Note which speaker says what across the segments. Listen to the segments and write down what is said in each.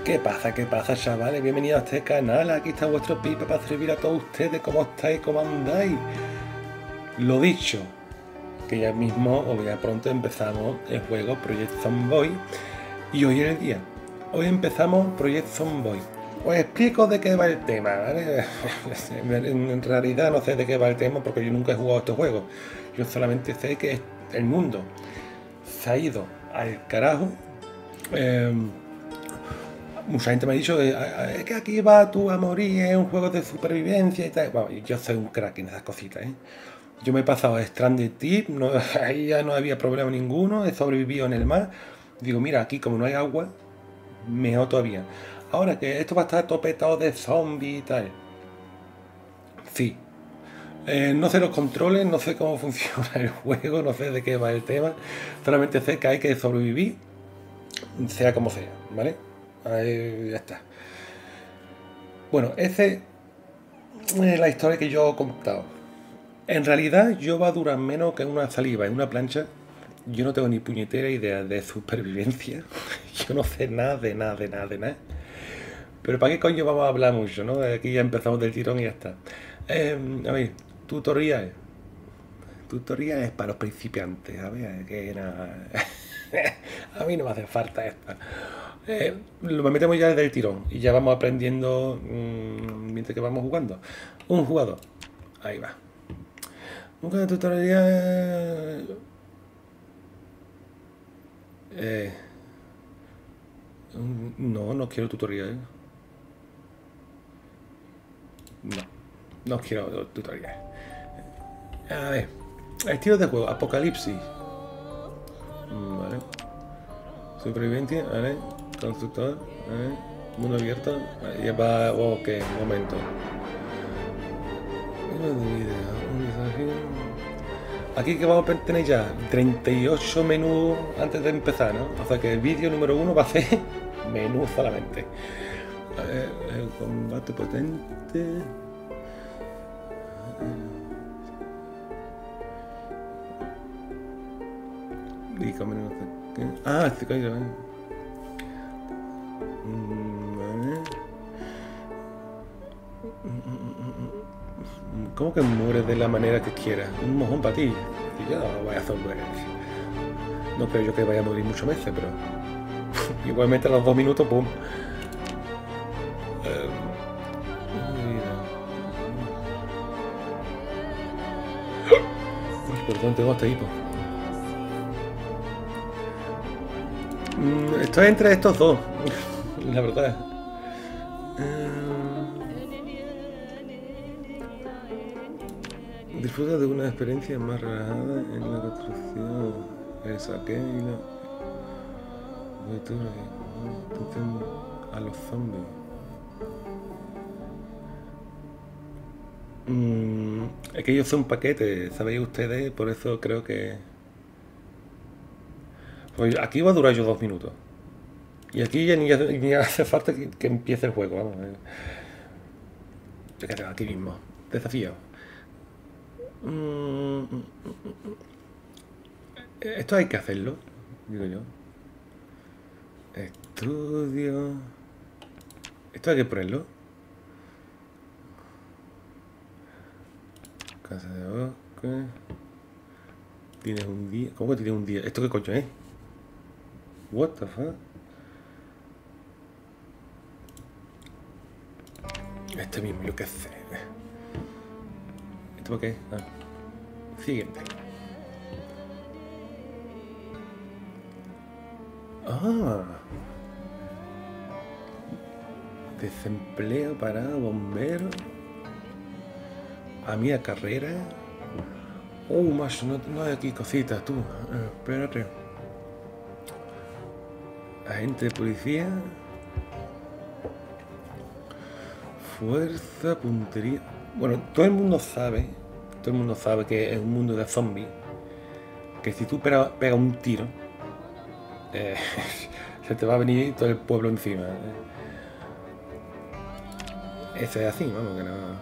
Speaker 1: ¿Qué pasa? ¿Qué pasa, chavales? Bienvenidos a este canal. Aquí está vuestro Pipa para servir a todos ustedes. ¿Cómo estáis? ¿Cómo andáis? Lo dicho, que ya mismo o ya pronto empezamos el juego Project Zomboid. Y hoy es el día. Hoy empezamos Project Zomboid. Os explico de qué va el tema, ¿vale? En realidad no sé de qué va el tema porque yo nunca he jugado este juego. Yo solamente sé que el mundo se ha ido al carajo. Mucha gente me ha dicho que aquí va tú a morir, es un juego de supervivencia y tal. Bueno, yo soy un crack en esas cositas, ¿eh? Yo me he pasado a Stranded Deep, no, ahí ya no había problema ninguno, he sobrevivido en el mar. Digo, mira, aquí como no hay agua, mejor todavía. Ahora que esto va a estar topetado de zombies y tal. Sí. No sé los controles, no sé cómo funciona el juego, no sé de qué va el tema. Solamente sé que hay que sobrevivir, sea como sea, ¿vale? Ahí ya está. Bueno, esa es la historia que yo he contado. En realidad, yo va a durar menos que una saliva en una plancha. Yo no tengo ni puñetera idea de supervivencia. Yo no sé nada de nada, de nada, de nada. Pero ¿para qué coño vamos a hablar mucho, no? Aquí ya empezamos del tirón y ya está. A ver, tutorial. Tutorial es para los principiantes, a ver, que nada. A mí no me hace falta esta. Lo metemos ya desde el tirón y ya vamos aprendiendo mientras que vamos jugando. Un jugador. Ahí va. Nunca tutorial. No, no quiero tutorial. No, no quiero tutorial. A ver, estilo de juego, apocalipsis. Vale. Supervivencia, vale. Constructor, vale. Mundo abierto. Vale, ya va. Ok, un momento. Aquí que vamos a tener ya 38 menús antes de empezar, ¿no? O sea que el vídeo número 1 va a ser menú solamente. El combate potente. Y comer no sé qué. Ah, este coño, ¿eh? Vale. ¿Cómo que mueres de la manera que quieras? Un mojón para ti. Y yo no voy a hacer un buen. No creo yo que vaya a morir muchos meses, pero igualmente a los 2 minutos, ¡pum! Perdón, tengo este hipo. Estoy entre estos dos, la verdad. Disfruta de una experiencia más relajada en la construcción, el saque y la aventura a los zombies. Es que yo soy un paquete, ¿sabéis ustedes? Por eso creo que... Pues aquí va a durar yo 2 minutos. Y aquí ya ni hace falta que empiece el juego, vamos. Aquí mismo. Desafío. Esto hay que hacerlo, digo yo. Estudio. Esto hay que ponerlo. Casa de bosque. Tienes un día. ¿Cómo que tienes un día? ¿Esto qué coño es? What the fuck? Este mismo, yo qué sé. ¿Esto por qué? Ah. Siguiente. Ah. Desempleo, parado, bombero. A mi carrera. Macho, no hay aquí cositas, tú. Espérate. Agente de policía. Fuerza, puntería. Bueno, todo el mundo sabe que es un mundo de zombies. Que si tú pegas un tiro, se te va a venir todo el pueblo encima. Eso es así, vamos, que no.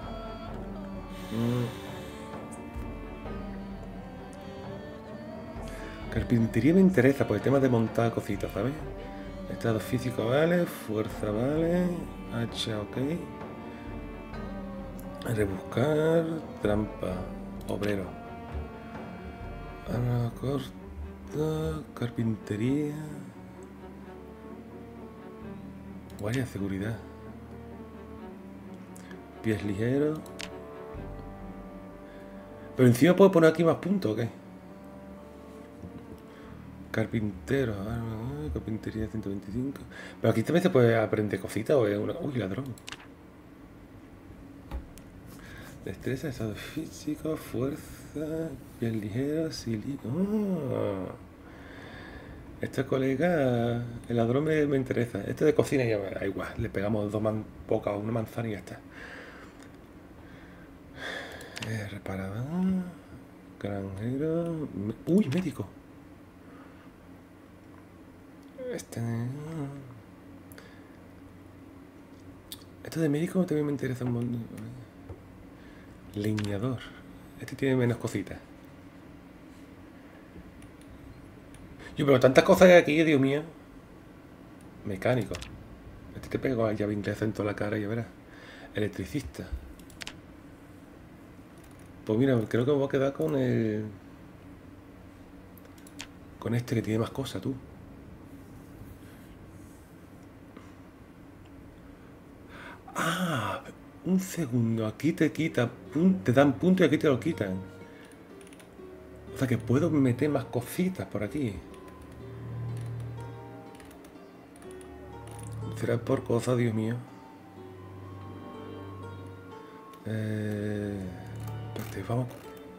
Speaker 1: Carpintería me interesa por el tema de montar cositas, ¿sabes? Estado físico vale, fuerza vale, hacha ok. Rebuscar, trampa, obrero. Arma corta, carpintería. Guardia de seguridad. Pies ligeros. Pero encima puedo poner aquí más puntos, ¿o qué? Carpintero, carpintería 125. Pero aquí también se puede aprender cositas o es una... Uy, ladrón. Destreza, estado físico, fuerza, piel ligera, silino. Oh. Este colega, el ladrón me interesa. Este de cocina ya me da igual. Le pegamos bocas o una manzana y ya está. Reparador, granjero. Uy, médico. Este de médico también me interesa un montón. Leñador. Este tiene menos cositas. Yo, pero tantas cosas que hay aquí, Dios mío. Mecánico. Este te pega con la llave inglesa en toda la cara, ya verás. Electricista. Pues mira, creo que me voy a quedar con el... Con este que tiene más cosas, tú. Ah, un segundo. Aquí te quita, te dan puntos y aquí te lo quitan. O sea que puedo meter más cositas por aquí. Será por cosas, Dios mío. Vamos.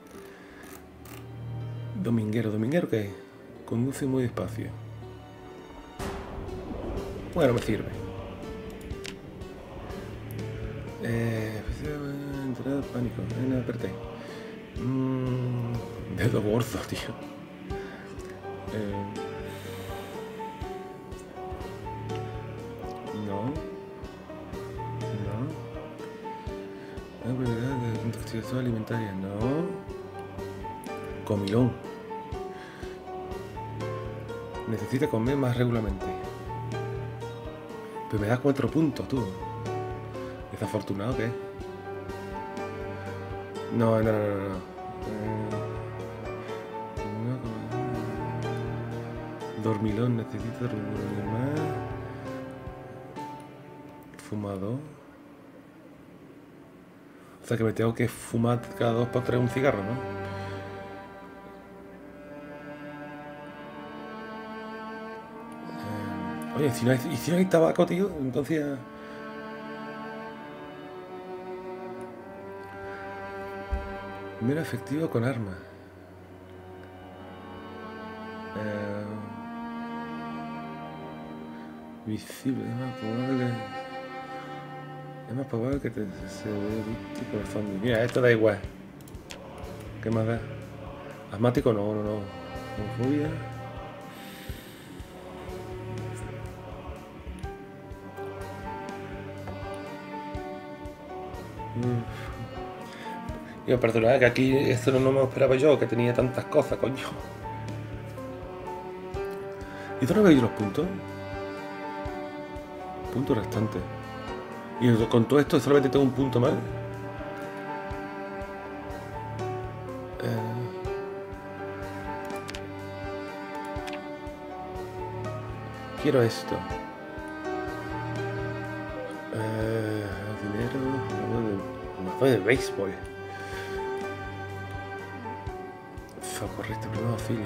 Speaker 1: Dominguero, ¿dominguero qué es? Conduce muy despacio. Bueno, me sirve. Entrada pánico. No, espérate. Dedo gordo, tío. No. Intoxicación alimentaria. No. Comilón. Necesita comer más regularmente. Pero me da 4 puntos, tú. ¿Desafortunado qué? No. Dormilón, necesito dormir más. Fumador. O sea que me tengo que fumar cada 2 por 3 un cigarro, ¿no? Oye, si no hay tabaco, tío, entonces... Menos efectivo con armas. Visible, es más probable que se vea visto por zombie. Mira, esto da igual. ¿Qué más da? Asmático no. Homofobia. Yo, perdona, que aquí esto no me lo esperaba yo, que tenía tantas cosas, coño. ¿Y dónde veis los puntos? Puntos restantes. Y con todo esto solamente tengo un punto más. Quiero esto. Dinero. Una de béisbol. Socorrista, primer auxilio.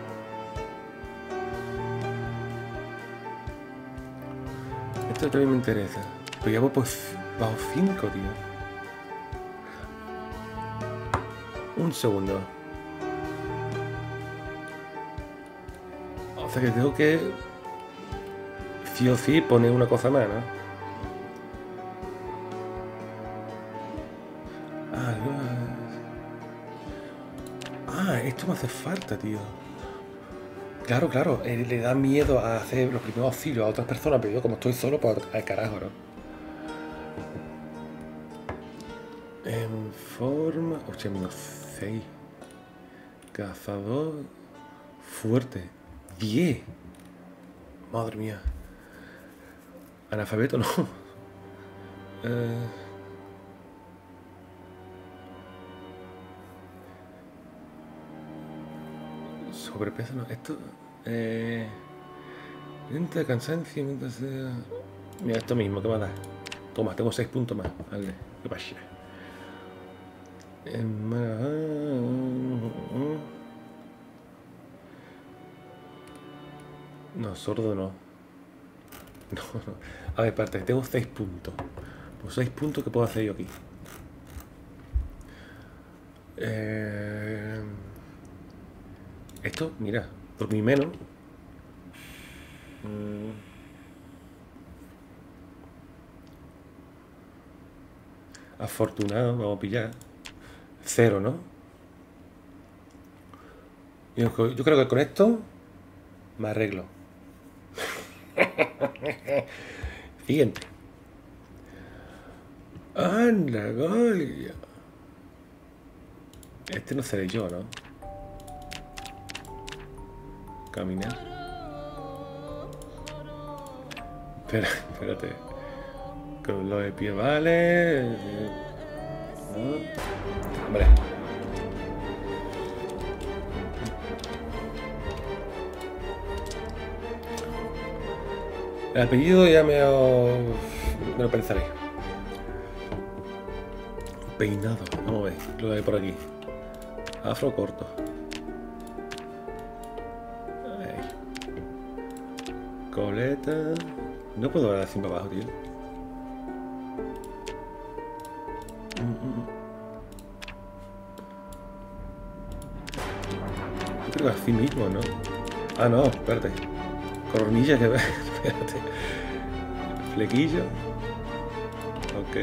Speaker 1: Esto también me interesa. Pero ya voy pues bajo 5, tío. Un segundo. O sea que tengo que... Sí o sí poner una cosa más, ¿no? Esto me hace falta, tío. Claro, le da miedo a hacer los primeros auxilios a otras personas, pero yo como estoy solo, pues al carajo, ¿no? En forma... 8 menos 6. Cazador... Fuerte. 10. Madre mía. Analfabeto no. Sobrepeso no. Esto. Lenta de cansancio. Mira, esto mismo, ¿qué va a dar? Toma, tengo 6 puntos más. Vale, qué pasa. No, sordo no. No, no. A ver, espérate, tengo 6 puntos. Pues 6 puntos, ¿qué puedo hacer yo aquí? Esto, mira, dormí menos. Afortunado, vamos a pillar. 0, ¿no? Yo creo que con esto me arreglo. Siguiente. Anda, Golia. Este no seré yo, ¿no? Caminar. Espérate. Con lo de pie vale. ¿No? Hombre. El apellido ya me lo pensaré. Peinado. Vamos a ver. Lo de por aquí. Afro corto. Ahí. Coleta. No puedo dar así para abajo, tío. Yo creo que así mismo, ¿no? Ah, no, espérate. Coronilla que... espérate. Flequillo. Ok.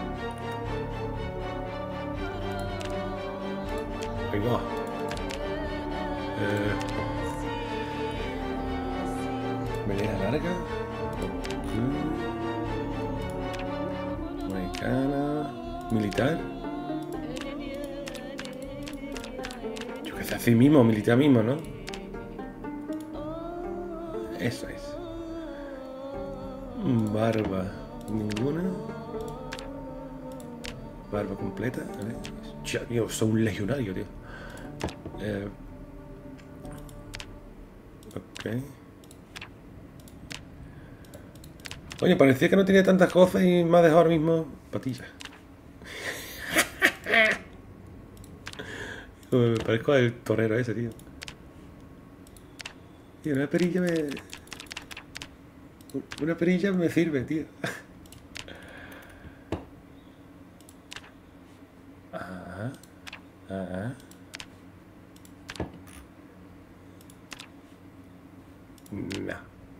Speaker 1: Ahí va. Melena larga. Americana. Militar. Yo que sé, así mismo, militar mismo, ¿no? Eso es. Barba. Ninguna. Barba completa. A ver. Ya, tío, soy un legionario, tío. Ok. Oye, parecía que no tenía tantas cosas y me ha dejado ahora mismo patillas. Me parezco al torero ese, tío. Tío, una perilla me sirve, tío. Ajá. Ajá. No.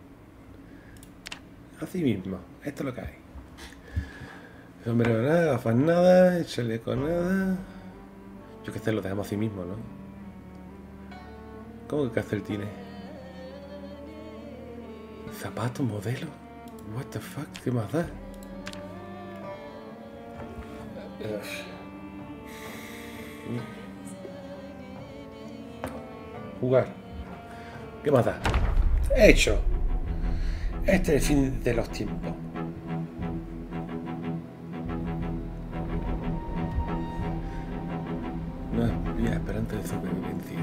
Speaker 1: Así mismo. Esto es lo que hay. Sombrero nada, gafas nada, chaleco nada. Yo qué sé, lo dejamos así mismo, ¿no? ¿Cómo que calcetines? ¿Zapatos, modelo? What the fuck, ¿qué más da? Jugar. ¿Qué más da? Hecho. Este es el fin de los tiempos. No es vía esperanza de supervivencia.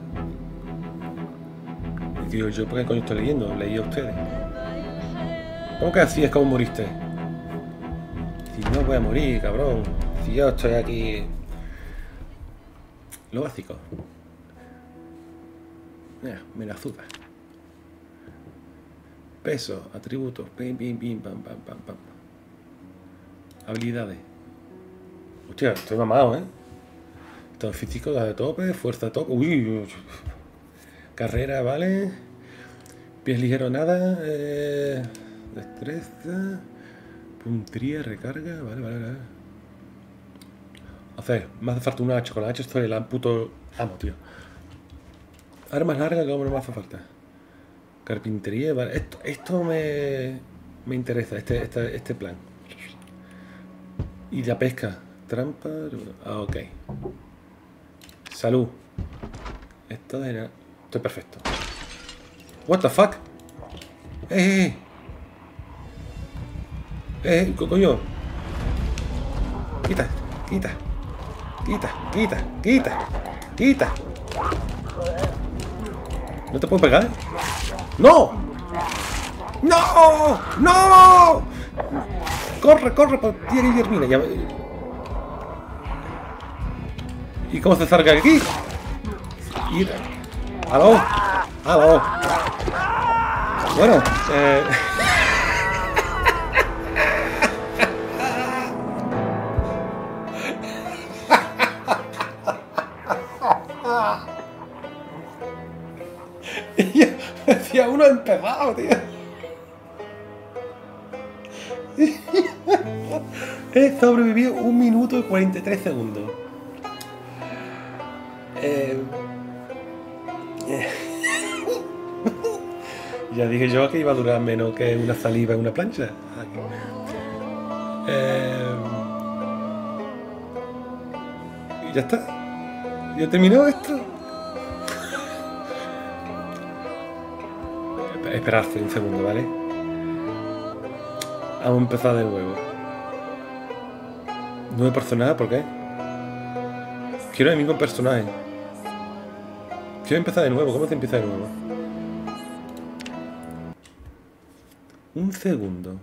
Speaker 1: Y digo, ¿yo por qué coño estoy leyendo? Leí a ustedes. ¿Cómo que así es como moriste? Si no voy a morir, cabrón. Si yo estoy aquí... Lo básico. Mira, azúcar. Peso, atributos. Pim, pim, pim, pam, pam, pam, pam. Habilidades. Hostia, estoy mamado, ¿eh? Estado físico de tope, fuerza de tope. Uy. Carrera, vale. Pies ligero, nada. Destreza. Puntería, recarga. Vale. Hacer, me hace falta un hacha. Con la hacha estoy el puto amo, tío. Armas largas, como no me hace falta. Carpintería, vale. Esto me interesa, este plan. Y la pesca. Trampa. Ok. Salud. Esto era... Estoy perfecto. What the fuck? Coño. Quita, quita. Quita, quita, quita. Quita. ¿No te puedo pegar? ¡No! ¡No! ¡No! ¡Corre, corre! Tía Guillermina. Ya... ¿Y cómo se zarga aquí? Ir... ¡Aló! ¡Aló! Bueno, decía, uno ha empezado, tío. He sobrevivido 1 minuto y 43 segundos. Ya dije yo que iba a durar menos que una saliva en una plancha. Y ya está. Ya terminó esto. Esperarse un segundo, ¿vale? Vamos a empezar de nuevo. Nuevo personaje, ¿por qué? Quiero el mismo personaje. Quiero empezar de nuevo. ¿Cómo se empieza de nuevo? Un segundo.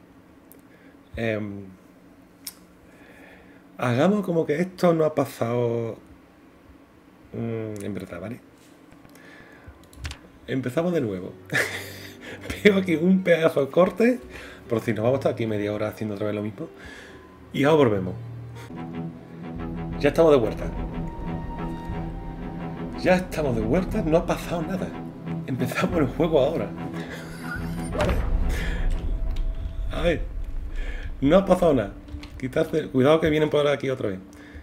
Speaker 1: Hagamos como que esto no ha pasado en verdad, ¿vale? Empezamos de nuevo. Veo aquí un pedazo de corte. Por si nos vamos a estar aquí media hora haciendo otra vez lo mismo. Y ahora volvemos. Ya estamos de vuelta. Ya estamos de vuelta. No ha pasado nada. Empezamos el juego ahora. A ver. No ha pasado nada. Quitarse. Cuidado que vienen por aquí otra vez.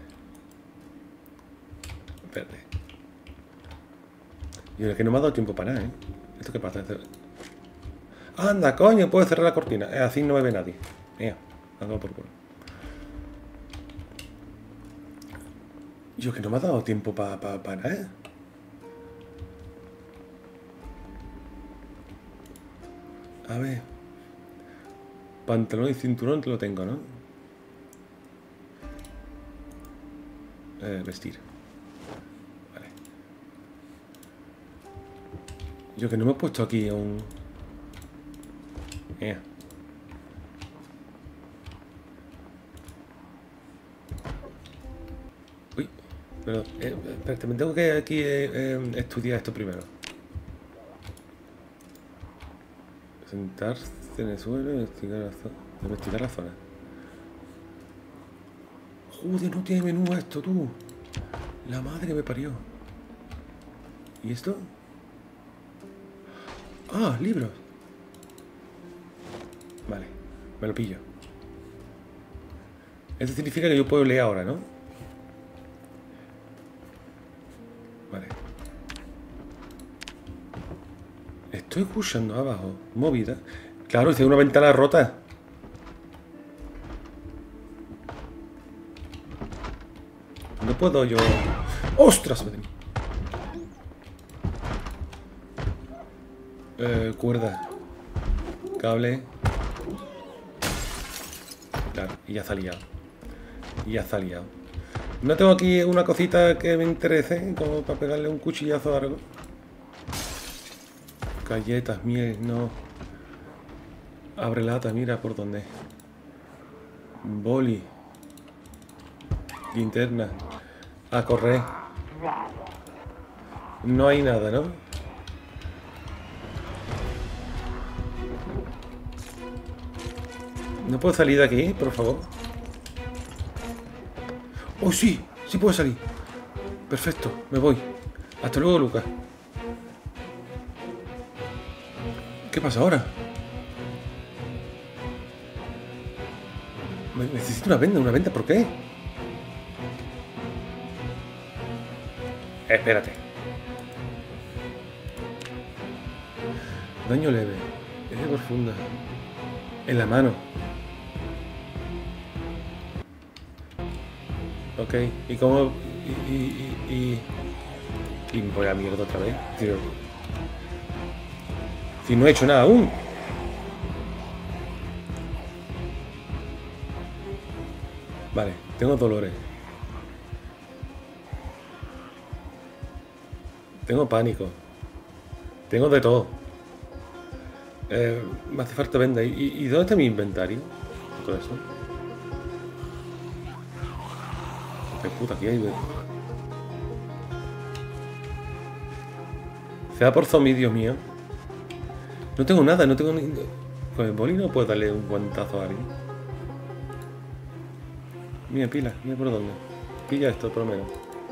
Speaker 1: Espérate. Y es que no me ha dado tiempo para nada, ¿eh? ¿Esto qué pasa? Anda, coño, puedo cerrar la cortina. Así no me ve nadie. Mira, ando por culo. Yo que no me ha dado tiempo para nada. A ver. Pantalón y cinturón te lo tengo, ¿no? Vestir. Vale. Yo que no me he puesto aquí un... Uy, perdón. Espérate, me tengo que aquí estudiar esto primero. Sentarse en el suelo y investigar la zona. Joder, no tiene menú esto, tú. La madre que me parió. ¿Y esto? Ah, libros. Vale, me lo pillo. Esto significa que yo puedo leer ahora, ¿no? Vale. Estoy escuchando abajo. Movida. Claro, si hay una ventana rota. No puedo yo... ¡Ostras! Cuerda. Cable. Claro, y ya se ha liado. Y ya se ha liado. No tengo aquí una cosita que me interese, como para pegarle un cuchillazo o algo. Galletas, miel, no. Abre lata, mira por dónde. Boli. Linterna. A correr. No hay nada, ¿no? ¿No puedo salir de aquí, por favor? ¡Oh, sí! ¡Sí puedo salir! Perfecto, me voy. Hasta luego, Lucas. ¿Qué pasa ahora? Necesito una venda, ¿por qué? Espérate. Daño leve. Herida profunda. En la mano. Ok, ¿y cómo...? Y me voy a mierda otra vez. Tío. Si no he hecho nada aún. Vale, tengo dolores. Tengo pánico. Tengo de todo. Me hace falta venda. ¿Y dónde está mi inventario? Todo eso. Qué puta, aquí hay. Se da por zombie, Dios mío. No tengo nada, no tengo ni... Con el boli no puedo darle un guantazo a alguien. Mira, pila, mira por dónde. Pilla esto, por lo menos.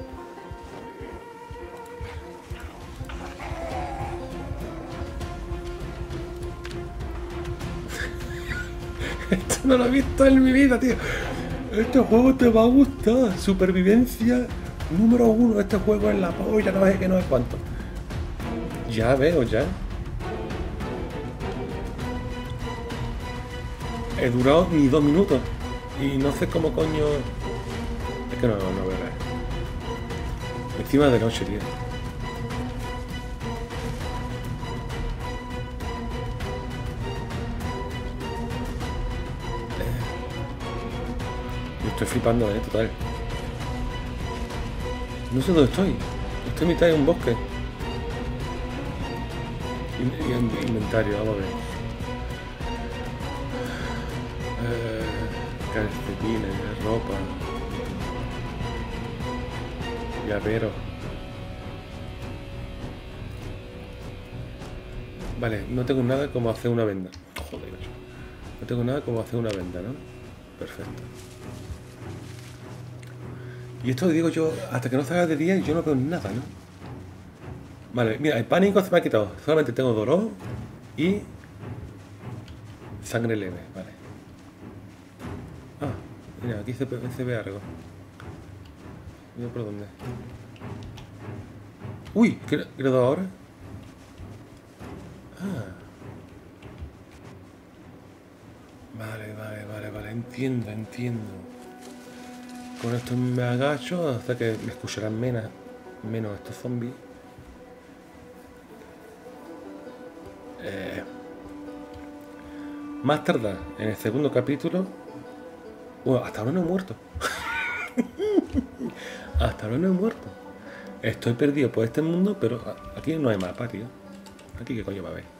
Speaker 1: Esto no lo he visto en mi vida, tío. Este juego te va a gustar. Supervivencia número 1. Este juego es la polla, no sé qué, no sé cuánto. Ya veo, ya. He durado ni 2 minutos. Y no sé cómo coño... Es que no veo nada. Encima de noche, tío. Yo estoy flipando, total. No sé dónde estoy. Estoy en mitad de un bosque. Inventario, vamos a ver. Calcetines, ropa. Llavero. Vale, no tengo nada como hacer una venda. Joder. No tengo nada como hacer una venda, ¿no? Perfecto. Y esto digo yo, hasta que no salga de día yo no veo nada, ¿no? Vale, mira, el pánico se me ha quitado. Solamente tengo dolor y sangre leve, vale. Ah, mira, aquí se ve algo. Mira por dónde. Uy, ¿qué le he dado ahora? Ah. Vale, entiendo. Con esto me agacho hasta que me escucharán menos estos zombies. Más tarde, en el segundo capítulo... Bueno, hasta ahora no he muerto. Hasta ahora no he muerto. Estoy perdido por este mundo, pero aquí no hay mapa, tío. Aquí qué coño va a haber.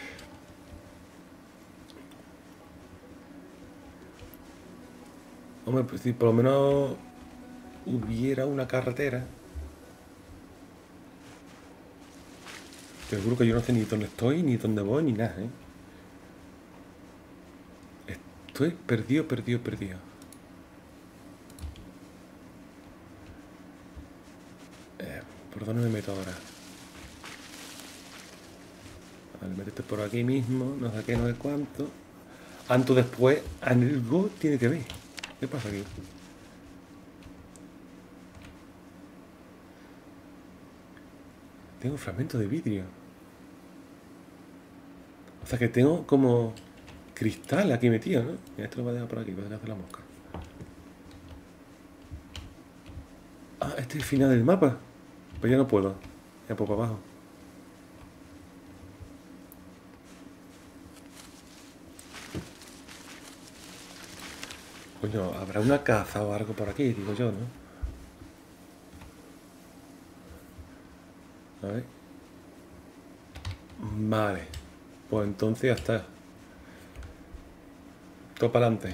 Speaker 1: Hombre, pues si por lo menos hubiera una carretera. Te juro que yo no sé ni dónde estoy, ni dónde voy, ni nada, ¿eh? Estoy perdido. ¿Por dónde me meto ahora? Vale, métete por aquí mismo, no sé qué, no sé cuánto. Antes o después, algo tiene que ver. ¿Qué pasa aquí? Tengo fragmentos de vidrio. O sea que tengo como cristal aquí metido, ¿no? Mira, esto lo voy a dejar por aquí, voy a hacer la mosca. Ah, este es el final del mapa. Pues ya no puedo. Ya por abajo. Coño, habrá una caza o algo por aquí, digo yo, ¿no? A ver. Vale. Pues entonces ya está. Todo para adelante.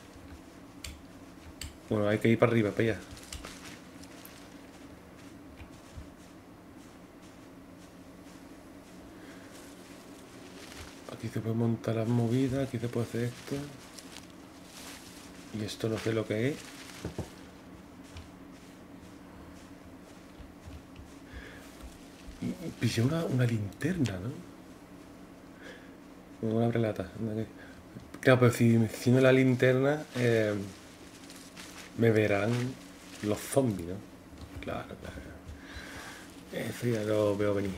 Speaker 1: Bueno, hay que ir para arriba, para allá. Aquí se puede montar las movidas, aquí se puede hacer esto. Y esto no sé lo que es. Pillé una linterna, ¿no? Una relata. Claro, pero si enciendo la linterna, me verán los zombies, ¿no? Claro. Eso ya lo veo venir.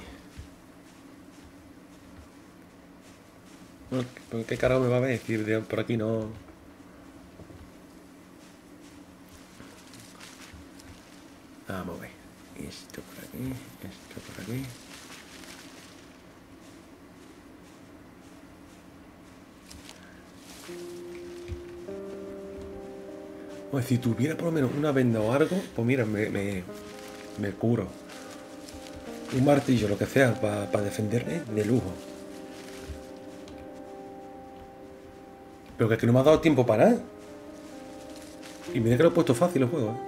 Speaker 1: Bueno, ¿qué carajo me va a ver? Si por aquí no... Vamos a ver. Esto por aquí, esto por aquí. Pues si tuviera por lo menos una venda o algo, pues mira, me curo. Un martillo, lo que sea, para defenderme de lujo. Pero que no me ha dado tiempo para nada. Y mira que lo he puesto fácil el juego, ¿eh?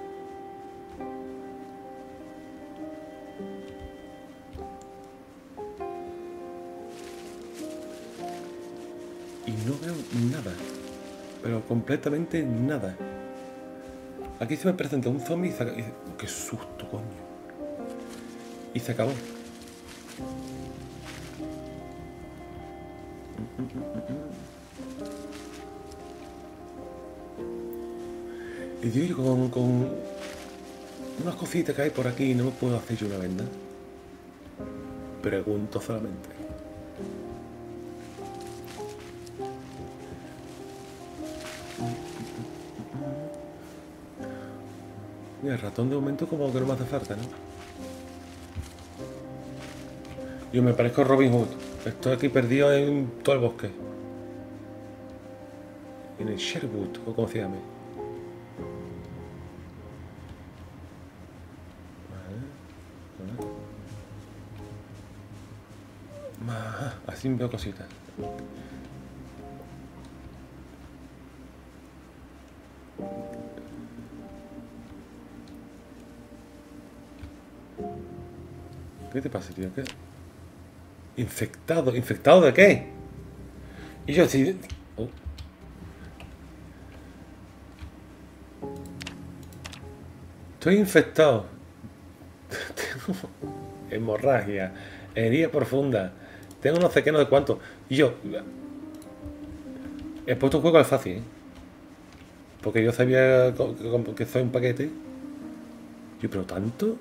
Speaker 1: Y no veo nada. Pero completamente nada. Aquí se me presenta un zombie y se acabó. ¡Qué susto, coño! Y se acabó. Y digo yo con unas cositas que hay por aquí, no me puedo hacer yo una venda. Pregunto solamente. Mira, el ratón de momento como que no me hace falta, ¿no? Yo me parezco a Robin Hood. Estoy aquí perdido en todo el bosque. En el Sherwood, o como se llame. Vale. Así veo cositas. ¿Qué te pasa, tío? ¿Qué? Infectado. ¿Infectado de qué? Y yo sí. Oh. Estoy infectado. Tengo hemorragia. Herida profunda. Tengo no sé qué, no sé cuánto. Y yo. He puesto un juego al fácil, ¿eh? Porque yo sabía que soy un paquete. Yo, pero tanto.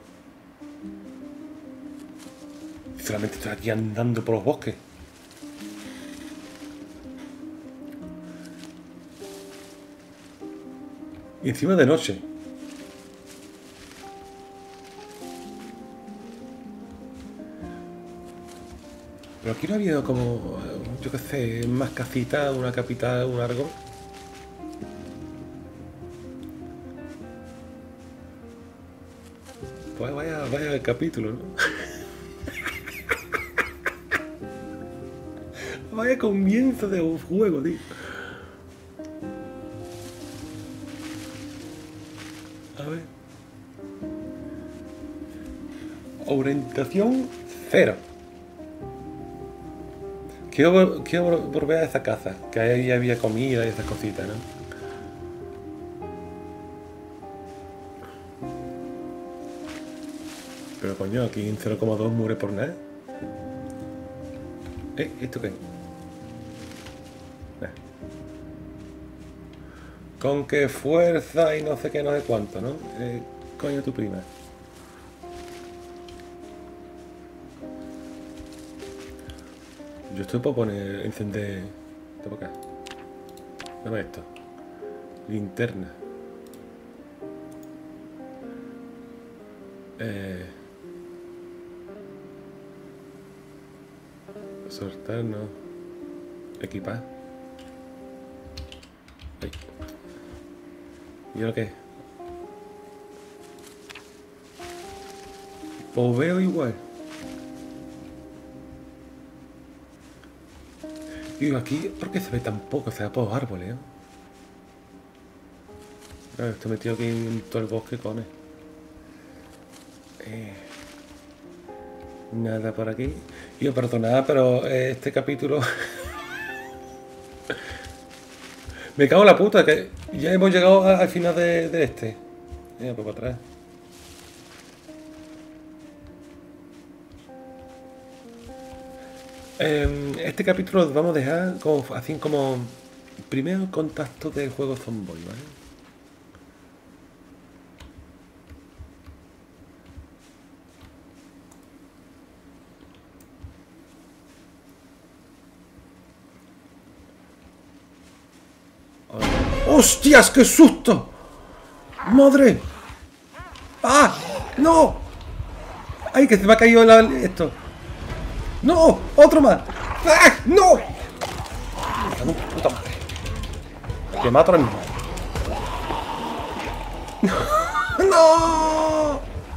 Speaker 1: Solamente estoy aquí andando por los bosques. Y encima de noche. Pero aquí no ha habido como, yo qué sé, más casitas, una capital, un árbol. Pues vaya el capítulo, ¿no? Vaya comienzo de un juego, tío. A ver. Orientación 0. Quiero volver a esa casa, que ahí había comida y esas cositas, ¿no? Pero coño, aquí en 0,2 muere por nada. ¿Esto qué? Con qué fuerza y no sé qué, no sé cuánto, ¿no? Coño, tu prima. Yo estoy para poner, encender... Esto para acá. Dame esto. Linterna. Soltar, no. Equipar. Ay. ¿Y ahora qué? Pues veo igual. Y aquí, ¿por qué se ve tan poco? Se ve por los árboles, ¿eh? Claro, estoy metido aquí en todo el bosque, con nada por aquí. Y yo, perdonad, pero este capítulo... Me cago en la puta, que ya hemos llegado al final de este. Mira, pues para atrás. Este capítulo lo vamos a dejar como, así como primer contacto del juego Zomboid, ¿vale? ¡Hostias, qué susto! ¡Madre! ¡Ah! ¡No! ¡Ay, que se me ha caído esto! ¡No! ¡Otro más! ¡Ah! ¡No! ¡Puta madre! Que mato ahora mismo. ¡No!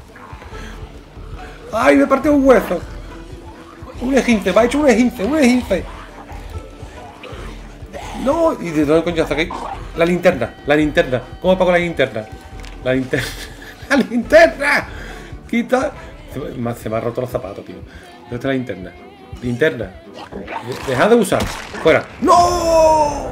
Speaker 1: ¡Ay, me partió un hueso! Un esguince, me ha hecho un esguince, un esguince. ¡No! ¿Y de dónde coño saqué? La linterna, la linterna. ¿Cómo apago la linterna? La linterna. ¡La linterna! Quita. Se me ha roto los zapatos, tío. ¿Dónde está la linterna? Linterna. Deja de usar. Fuera. ¡No!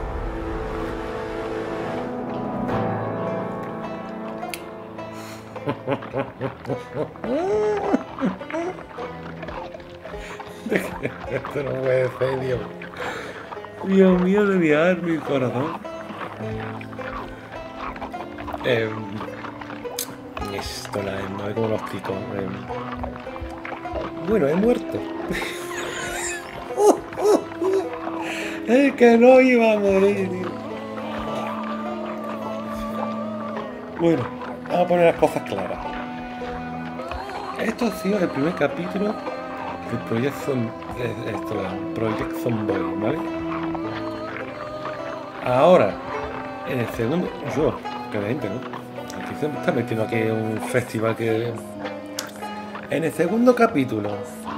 Speaker 1: Esto no puede ser, Dios. Dios mío, de mi alma y corazón. Esto no sé cómo lo explico. Bueno, he muerto. Es que no iba a morir, tío. Bueno, vamos a poner las cosas claras. Esto ha sido el primer capítulo del Project Zomboid, ¿vale? Ahora, en el segundo... Yo, que la gente, ¿no? Aquí se me está metiendo aquí un festival que... En el segundo capítulo...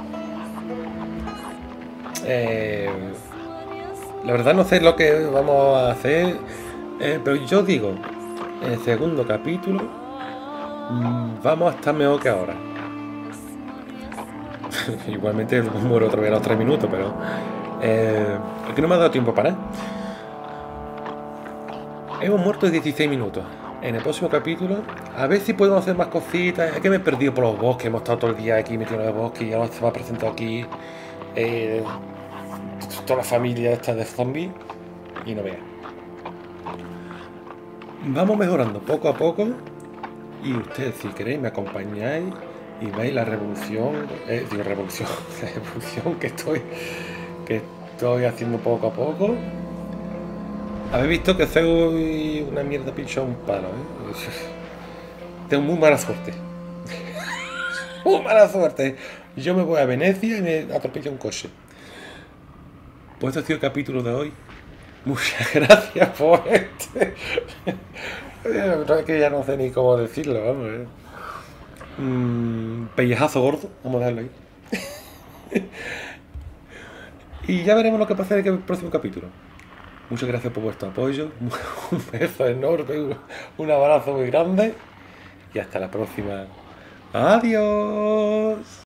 Speaker 1: la verdad no sé lo que vamos a hacer, pero yo digo, en el segundo capítulo vamos a estar mejor que ahora. Igualmente muero otra vez a los 3 minutos, pero es que no me ha dado tiempo para nada. Hemos muerto 16 minutos. En el próximo capítulo, a ver si podemos hacer más cositas. Es que me he perdido por los bosques, hemos estado todo el día aquí metido en el bosque y ya se me ha presentado aquí toda la familia esta de zombies y no veas. Vamos mejorando poco a poco y ustedes, si queréis, me acompañáis y veis la revolución, la revolución que estoy haciendo poco a poco. Habéis visto que soy una mierda pinchada un palo, ¿eh? Tengo muy mala suerte. Muy mala suerte. Yo me voy a Venecia y me atropella un coche. Pues este ha sido el capítulo de hoy. Muchas gracias por este. Es que ya no sé ni cómo decirlo, vamos. Pellejazo gordo, vamos a darlo ahí. Y ya veremos lo que pasa en el próximo capítulo. Muchas gracias por vuestro apoyo. Un beso enorme, un abrazo muy grande. Y hasta la próxima. Adiós.